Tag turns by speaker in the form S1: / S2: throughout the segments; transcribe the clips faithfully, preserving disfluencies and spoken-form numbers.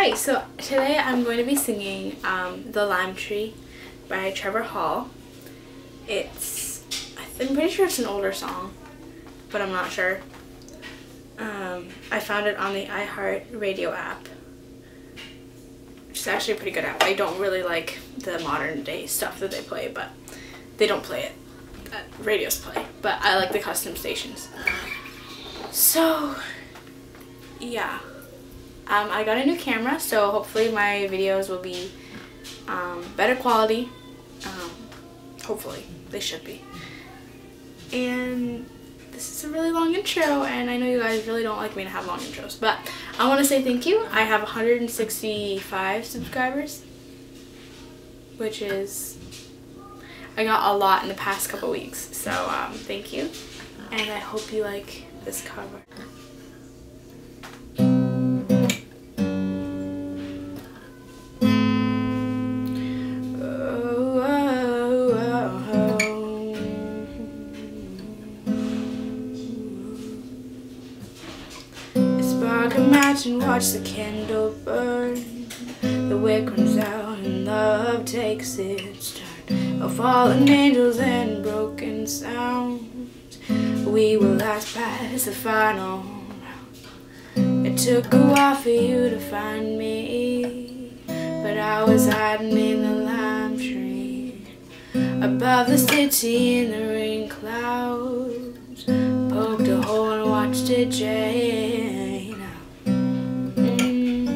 S1: Alright, so today I'm going to be singing um, The Lime Tree by Trevor Hall. It's, I'm pretty sure it's an older song, but I'm not sure. Um, I found it on the iHeartRadio app, which is actually a pretty good app. I don't really like the modern day stuff that they play, but they don't play it that radios play, but I like the custom stations. So, yeah. Um, I got a new camera, so hopefully my videos will be um, better quality. Um, hopefully, they should be. And this is a really long intro, and I know you guys really don't like me to have long intros, but I want to say thank you. I have one hundred sixty-five subscribers, which is, I got a lot in the past couple weeks, so um, thank you. And I hope you like this cover. Spark a match and watch the candle burn. The wick runs out and love takes its turn. Of fallen angels and broken sounds, we will last past the final round. It took a while for you to find me, but I was hiding in the lime tree, above the city in the rain clouds. Poked a hole and watched it drain out. Mm.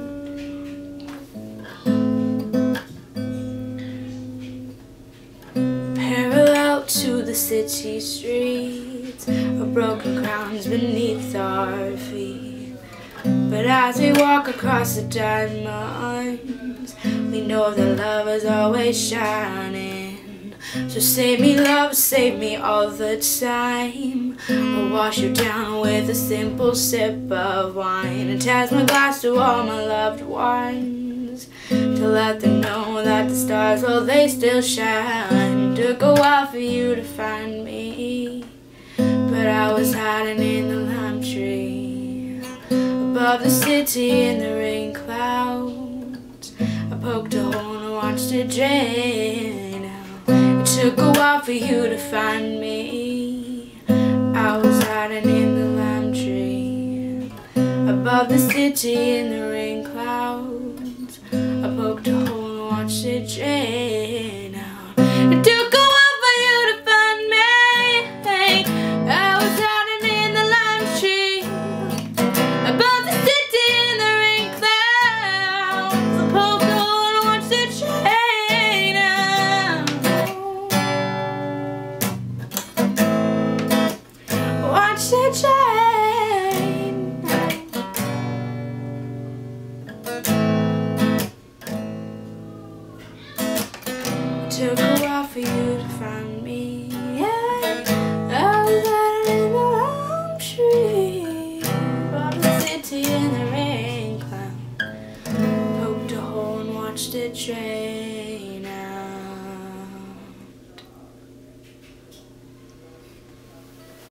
S1: Parallel to the city streets, of broken crowns beneath our feet. But as we walk across the diamonds, we know that love is always shining. So save me, love, save me all the time. I'll wash you down with a simple sip of wine, and attach my glass to all my loved ones, to let them know that the stars, well, they still shine. It took a while for you to find me, but I was hiding in the lime tree, above the city in the rain clouds. I poked a hole and watched it drain out. It took a while for you to find me. I was hiding in the lime tree, above the city in the rain clouds. I poked a hole and watched it drain out. It took a while for you to find me. I was hiding in the lime tree, above the city in the rain clouds. I poked a hole and watched it drain out. Watched it drain out. Took a while for you to find me. Yeah, I was hiding in the lime tree, above the city in the rain cloud. Poked a hole and watched it drain.